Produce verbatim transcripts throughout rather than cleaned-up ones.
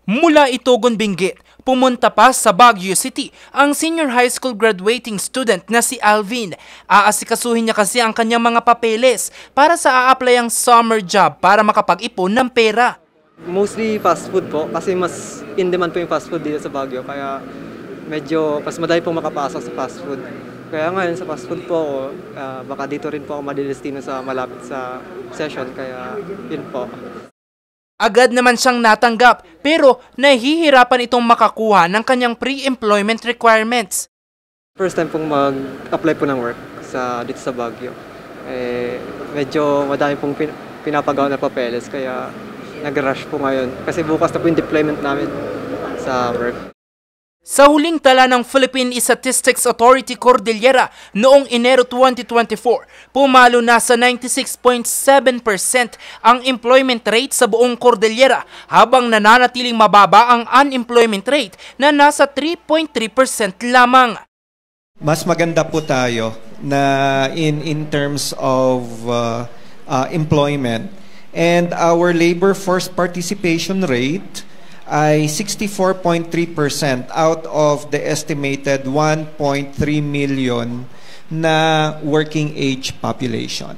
Mula Itugon, Benguet, pumunta pa sa Baguio City ang senior high school graduating student na si Alvin. Aasikasuhin niya kasi ang kanyang mga papeles para sa a-apply ang summer job para makapag-ipon ng pera. Mostly fast food po kasi mas in demand po yung fast food dito sa Baguio, kaya medyo mas madali pong makapasok sa fast food. Kaya ngayon sa fast food po ako, uh, baka dito rin po ako madidestino sa malapit sa session, kaya yun po. Agad naman siyang natanggap pero nahihirapan itong makakuha ng kanyang pre-employment requirements. First time pong mag-apply po ng work sa, dito sa Baguio. Eh, medyo madami pong pin pinapagawa na papeles kaya nag-rush po ngayon kasi bukas na po yung deployment namin sa work. Sa huling tala ng Philippine Statistics Authority Cordillera noong Enero twenty twenty-four, pumalo na sa ninety-six point seven percent ang employment rate sa buong Cordillera habang nananatiling mababa ang unemployment rate na nasa three point three percent lamang. Mas maganda po tayo na in, in terms of uh, uh, employment, and our labor force participation rate ay sixty-four point three percent out of the estimated one point three million na working age population.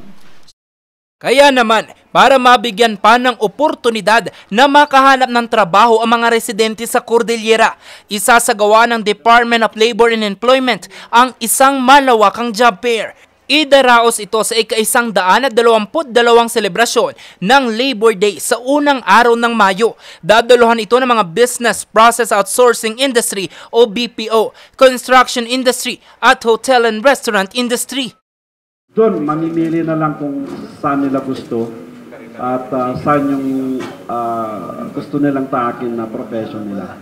Kaya naman, para mabigyan pa ng oportunidad na makahanap ng trabaho ang mga residente sa Cordillera, isasagawa ng Department of Labor and Employment ang isang malawakang job fair. Idaraos ito sa ika-isang daan at dalawamput dalawang selebrasyon ng Labor Day sa unang araw ng Mayo. Dadalohan ito ng mga Business Process Outsourcing Industry o B P O, Construction Industry at Hotel and Restaurant Industry. Doon, mamimili na lang kung saan nila gusto at uh, saan yung uh, gusto nilang taakin na profession nila.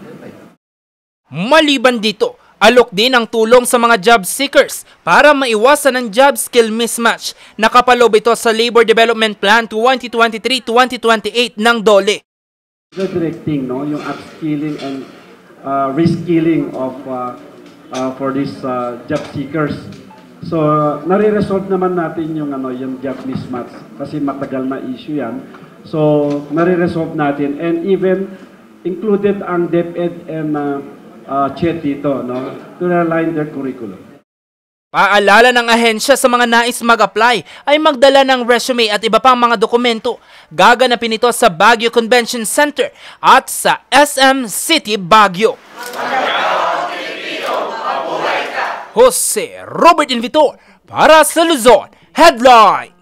Maliban dito, alok din ang tulong sa mga job seekers para maiwasan ang job skill mismatch. Nakapaloob ito sa Labor Development Plan twenty twenty-three to twenty twenty-eight ng DOLE. The directing, no, yung upskilling and uh, reskilling of uh, uh, for these uh, job seekers. So, uh, nare-resolve naman natin yung ano, yung job mismatch kasi matagal na issue yan. So, nare-resolve natin, and even included ang DepEd and uh, uh, C H E D dito, no, to align their curriculum. Paalala ng ahensya sa mga nais mag-apply ay magdala ng resume at iba pang mga dokumento. Gaganapin ito sa Baguio Convention Center at sa S M City Baguio. Jose Robert Invitor para sa Luzon Headline.